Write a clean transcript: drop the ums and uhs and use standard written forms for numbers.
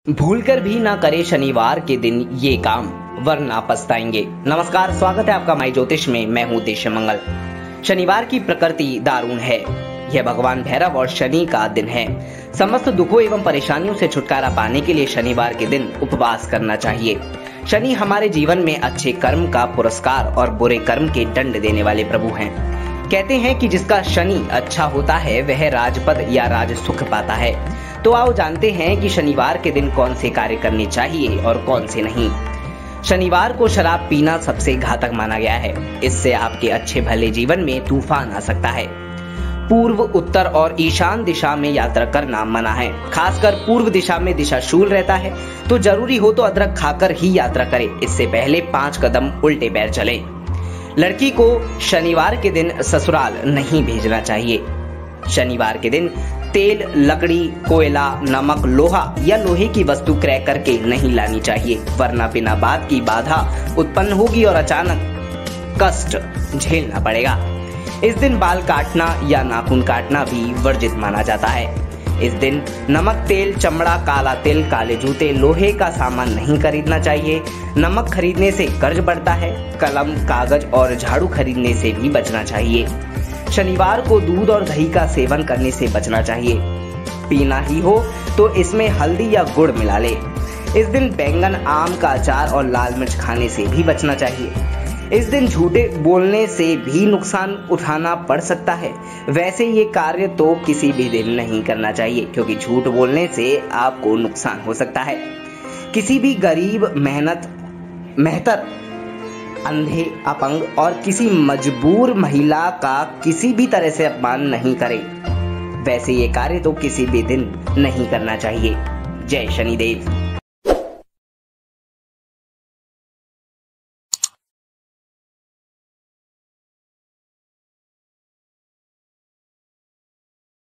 भूलकर भी ना करे शनिवार के दिन ये काम, वरना पछताएंगे। नमस्कार, स्वागत है आपका माई ज्योतिष में। मैं हूँ देश मंगल। शनिवार की प्रकृति दारुण है। यह भगवान भैरव और शनि का दिन है। समस्त दुखों एवं परेशानियों से छुटकारा पाने के लिए शनिवार के दिन उपवास करना चाहिए। शनि हमारे जीवन में अच्छे कर्म का पुरस्कार और बुरे कर्म के दंड देने वाले प्रभु हैं। कहते हैं कि जिसका शनि अच्छा होता है वह राजपद या राज सुख पाता है। तो आओ जानते हैं कि शनिवार के दिन कौन से कार्य करने चाहिए और कौन से नहीं। शनिवार को शराब पीना सबसे घातक माना गया है। इससे आपके अच्छे भले जीवन में तूफान आ सकता है। पूर्व, उत्तर और ईशान दिशा में यात्रा करना मना है। खासकर पूर्व दिशा में दिशा शूल रहता है, तो जरूरी हो तो अदरक खाकर ही यात्रा करें। इससे पहले 5 कदम उल्टे पैर चलें। लड़की को शनिवार के दिन ससुराल नहीं भेजना चाहिए। शनिवार के दिन तेल, लकड़ी, कोयला, नमक, लोहा या लोहे की वस्तु क्रय करके नहीं लानी चाहिए, वरना बिना बात की बाधा उत्पन्न होगी और अचानक कष्ट झेलना पड़ेगा। इस दिन बाल काटना या नाखून काटना भी वर्जित माना जाता है। इस दिन नमक, तेल, चमड़ा, काला तिल, काले जूते, लोहे का सामान नहीं खरीदना चाहिए। नमक खरीदने से कर्ज बढ़ता है। कलम, कागज और झाड़ू खरीदने से भी बचना चाहिए। शनिवार को दूध और दही का सेवन करने से बचना चाहिए। पीना ही हो तो इसमें हल्दी या गुड़ मिला ले। इस दिन बैंगन, आम का अचार और लाल मिर्च खाने से भी बचना चाहिए। इस दिन झूठे बोलने से भी नुकसान उठाना पड़ सकता है। वैसे ये कार्य तो किसी भी दिन नहीं करना चाहिए, क्योंकि झूठ बोलने से आपको नुकसान हो सकता है। किसी भी गरीब, मेहतर, अंधे, अपंग और किसी मजबूर महिला का किसी भी तरह से अपमान नहीं करें। वैसे ये कार्य तो किसी भी दिन नहीं करना चाहिए। जय शनिदेव।